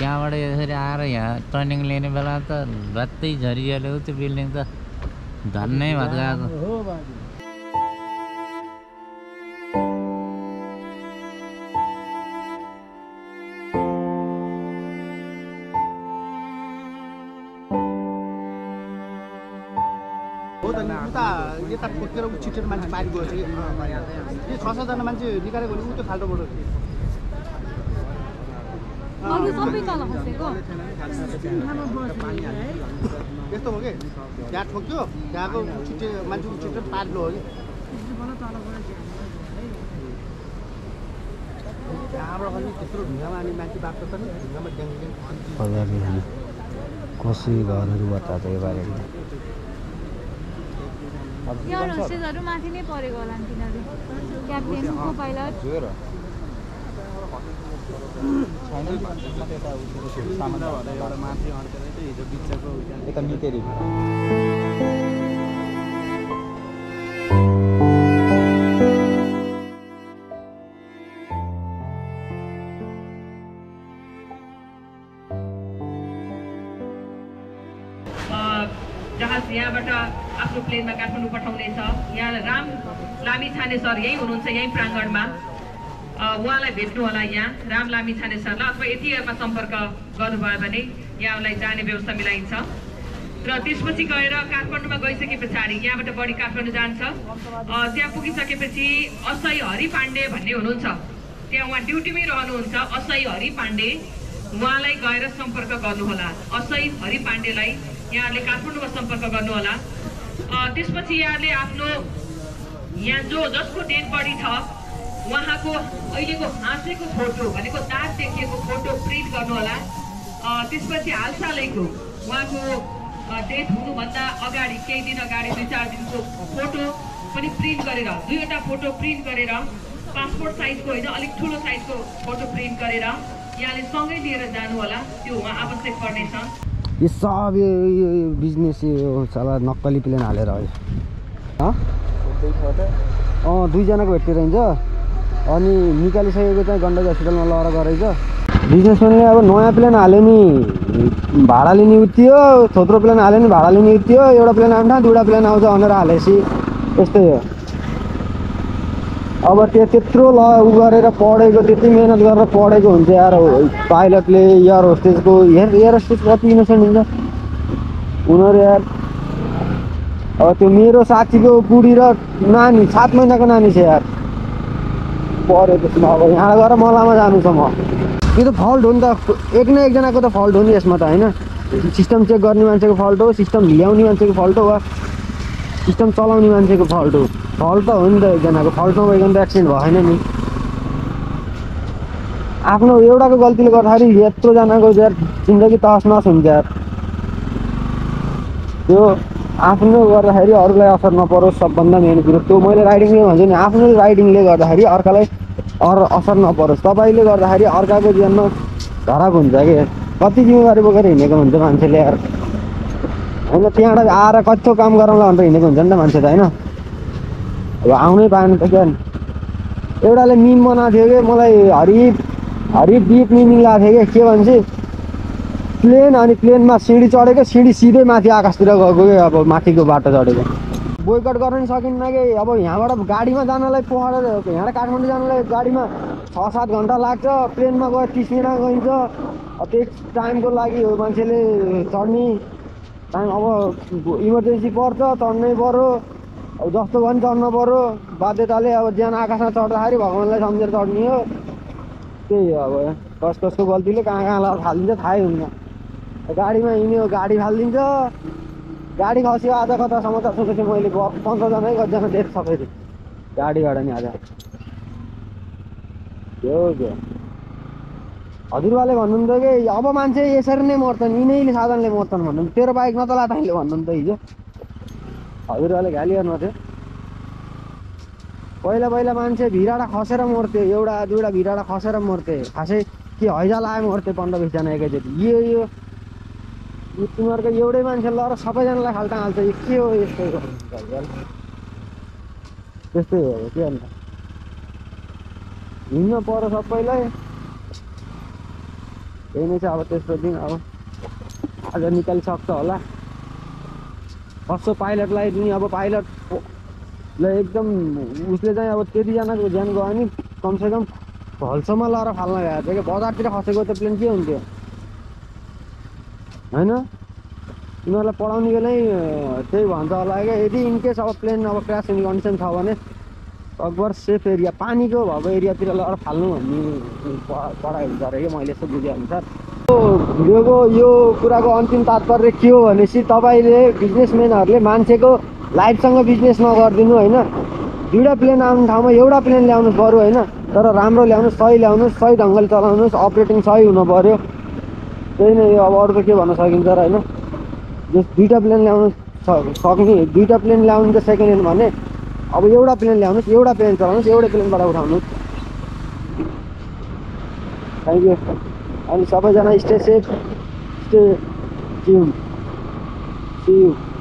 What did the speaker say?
यहाँबाट यसरी आएर यहाँ टर्निङ लिने बेला त रातै झरिहाल्यो त्यो बिल्डिङ त धन्नै भत्काएको हो बाबु यता ठोकेर छिटेर मान्छे पारि गयो कि यो 6-7 जना मान्छे निकालेको भने उतो खाल्टोबाट अरु सबै तल खसेको यस्तो हो कि त्यहाँ ठोक्यो त्यहाँको छिटे मान्छे छिटेर पार्लो हो कि त्यहाँबाट पनि त्यत्रो ढुङ्गामा अनि मान्छे बाक्लो छ नि ढुङ्गामा ड्याङ कसै घरहरू बताएको यो बारेमा यहाँ होस्टेजहरु माथि नै परेको होला नि तिनीहरु क्याप्टेन को पाइलट यता मितेरी जहाज यहाँबाट आफ्नो प्लेनमा काठमाडौँ पठाउनेछ। यहाँ राम लामिछाने सर यही हुनुहुन्छ यही प्राङ्गणमा उहाँलाई भेट्नु होला यहाँ राम लामिछाने सरलाई अथवा यतिहरुमा सम्पर्क गर्नुभयो भने यहाँलाई जाने व्यवस्था मिलाइन्छ। र त्यसपछि गएर काठमाडौँमा गइसके पछाडि यहाँबाट बढी काठमाडौँ जान्छ। त्यहाँ पुगिसकेपछि असई हरि पाण्डे भन्ने हुनुहुन्छ त्यहाँ उहाँ ड्युटीमै रहनुहुन्छ असई हरि पाण्डे उहाँलाई गएर सम्पर्क गर्नुहोला। असई हरि पाण्डेलाई यहाँले काठमाडौँमा सम्पर्क गर्नुहोला। त्यसपछि यहाँले आफ्नो यहाँ जसको डेड बडी छ उहाँको अहिलेको हाँसेको फोटो भनेको दाग देखिएको फोटो प्रिन्ट गर्नुहोला। त्यसपछि हालसालैको उहाँको डेथ हुनुभन्दा अगाडि केही दिन अगाडि 2-4 दिनको फोटो पनि प्रिन्ट गरेर 2वटा फोटो प्रिन्ट गरेर पासपोर्ट साइजको होइन अलिक ठुलो साइजको फोटो प्रिन्ट गरेर यहाँले सँगै लिएर जानु होला। त्यो उहाँ आवश्यक पर्नेछ। यो सब यो बिजनेस यो साला नक्कली प्लेन हालेर है दुईजनाको भेटिरहन्छ अनि निकालिसकेको चाहिँ गण्डकी हस्पिटलमा लगेर गरेछ। बिजनेसम्यानले अब नयाँ प्लेन हाल्यो नि भाडा लिने उत्तियो थोत्रो प्लेन हाल्यो नि भाडा लिने उत्तियो एउटा प्लेन आउँछ 2वटा प्लेन आउँछ भनेर हालेपछि यस्तै हो। अब त्यत्रो उ गरेर पढेको त्यति मेहनत गरेर पढेको हुन्छ यार पाइलटले एयर होस्टेजको एयर होस्टेज कति इनोसेन्ट हुन्छ उनीहरू यार। अब त्यो मेरो साथीको बुढी र नानी 7 महिनाको नानी छ यार पढ्यो त्यसमा। अब यहाँ गएर मलामा जानु छ म यो त फल्ट हो नि त एक न एकजनाको त फल्ट हो नि यसमा त होइन। सिस्टम चेक गर्ने मान्छेको फल्ट हो सिस्टम ल्याउने मान्छेको फल्ट हो वा सिस्टम चलाउने मान्छेको फल्ट हो। फल्ट त हो नि त एकजनाको फल्ट नभइकन त एक्सिडेन्ट भएन नि। आफ्नो एउटाको गल्तीले गर्दाखेरि यत्रोजनाको यार जिन्दगी तहस नहस हुन्छ यार। त्यो आफ्नो गर्दाखेरि अरूलाई असर नपरोस् सबभन्दा मेन कुरो त्यो मैले राइडिङले भन्छु नि आफ्नो राइडिङले गर्दाखेरि अर्कालाई असर नपरोस्। तपाईँले गर्दाखेरि अर्काको जीवनमा धराप हुन्छ कि कति जिम्मेवारी बोकेर हिँडेको हुन्छ मान्छेले यार होइन। त्यहाँबाट आएर कस्तो काम गराउँला भनेर हिँडेको हुन्छ नि त मान्छे त होइन। अब आउनै पाएन त क्या एउटाले मिम बनाएको थियो कि मलाई हरिफ डिप मिमिङ लागेको थियो कि के भन्छ प्लेन अनि प्लेनमा सिँढी चढेको सिँढी सिधै माथि आकाशतिर गएको कि अब माथिको बाटो चढेको। बोयकट गर्न नि सकिन्न कि अब यहाँबाट गाडीमा जानलाई पोखरा यहाँबाट काठमाडौँ जानलाई गाडीमा 6-7 घन्टा लाग्छ प्लेनमा गयो 30 मिनटमा गइन्छ। त्यही टाइमको लागि हो मान्छेले चढ्ने टाइम अब इमर्जेन्सी पर्छ चढ्नै पर्यो अब जस्तो भयो नि चढ्न पर्यो बाध्यताले। अब ज्यान आकाशमा चढ्दाखेरि भगवान्लाई सम्झेर चढ्ने हो त्यही हो। अब कसको गल्तीले कहाँ लगाएर फालिदिन्छ थाहै हुन्न। गाडीमा हिँड्यो गाडी फालिदिन्छ गाडी खस्यो। आज कता समाचार सुनेको थिएँ मैले 15 जना 10 डेथ सबै गाडीबाट नि आज त्यो हजुरबाले भन्नुहुन्थ्यो कि अब मान्छे यसरी नै मर्छन् यिनैले साधनले मर्छन् भन्नु तेरो बाइक नचला तैँले भन्नुहुन्थ्यो हिजो हजुरबाले गाली गर्नुभएको थियो। पहिला मान्छे भिराडा खसेर मर्थे एउटा 2वटा भिराडा खसेर मर्थे खासै के हैजा लाए मर्थे 15-20 जना एकैचोटि। यो तिमीहरूको एउटै मान्छे लगाएर सबैजनालाई खाल्टा हाल्छ यो के हो यस्तो त्यस्तै हो के अन्त हिँड्न पर्यो सबैलाई। त्यही नै छ अब तेस्रो दिन अब आज निकालिसक्छ होला कसो पाइलटलाई पनि अब पाइलटलाई एकदम उसले चाहिँ अब त्यतिजनाको ज्यान गयो भने कमसेकम भलसम्म लगाएर फाल्न गएको थियो कि बजारतिर खसेको त प्लेन के हुन्थ्यो होइन उनीहरूलाई पढाउने बेलै त्यही भन्छ होला क्या यदि इनकेस अब प्लेन अब क्रास हुने कन्डिसन छ भने अकबर सेफ एरिया पानीको भएको एरियातिर लगेर फाल्नु भन्ने पढाइ हुन्छ अरे कि मैले यसो बुझेअनुसार भिडियोको यो कुराको अन्तिम तात्पर्य के हो भनेपछि तपाईँले बिजनेसम्यानहरूले मान्छेको लाइफसँग बिजनेस नगरिदिनु होइन दुईवटा प्लेन आउने ठाउँमा एउटा प्लेन ल्याउनु पऱ्यो होइन तर राम्रो ल्याउनुहोस् सही ढङ्गले चलाउनुहोस् अपरेटिङ सही हुनु पऱ्यो त्यही नै हो अब अरू त के भन्न सकिन्छ र होइन जस दुईवटा प्लेन ल्याउनु सक्ने दुईवटा प्लेन ल्याउनु त सेकेन्ड ह्यान्ड भने अब एउटा प्लेन ल्याउनुहोस् एउटा प्लेन चलाउनुहोस् एउटै प्लेनबाट उठाउनुहोस् थ्याङ्क यू अनि सबैजना stay safe stay tuned see you